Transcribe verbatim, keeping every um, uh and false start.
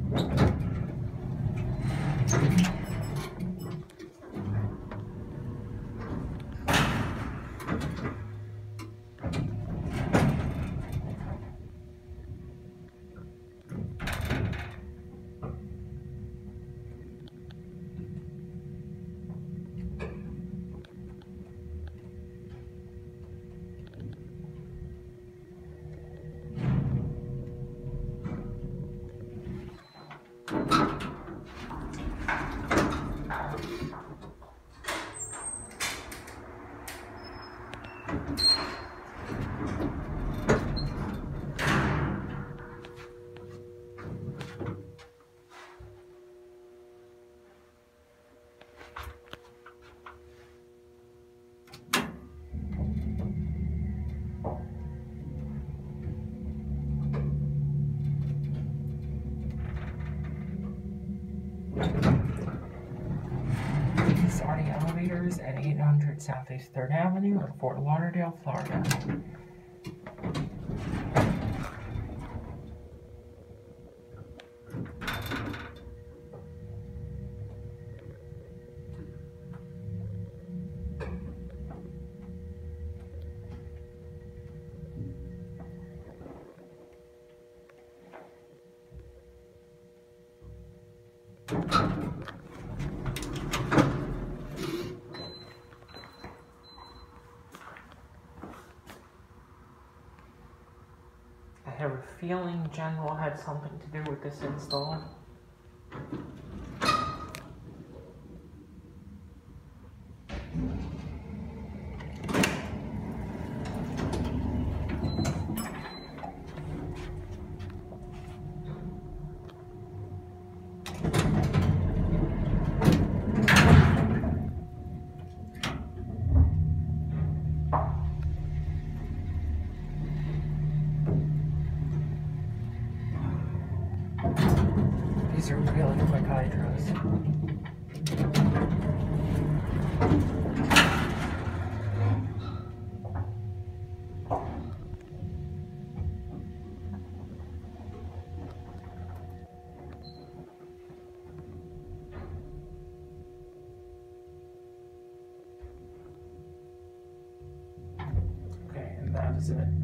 These are the elevators at eight hundred Southeast third Avenue in Fort Lauderdale, Florida. I have a feeling General had something to do with this install. These are really quick hydros. Okay, and that is it.